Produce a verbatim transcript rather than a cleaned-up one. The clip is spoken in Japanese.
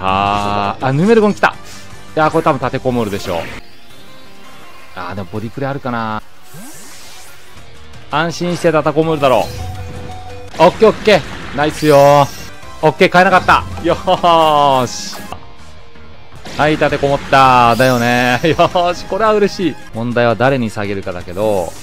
さあ、あ、ヌメルゴン来た。いや、これ多分立てこもるでしょう。あー、でもボディクレあるかな。安心して立てこもるだろう。オッケーオッケー。ナイスよー。オッケー、変えなかった。よーし。はい、立てこもった。だよね。よーし、これは嬉しい。問題は誰に下げるかだけど、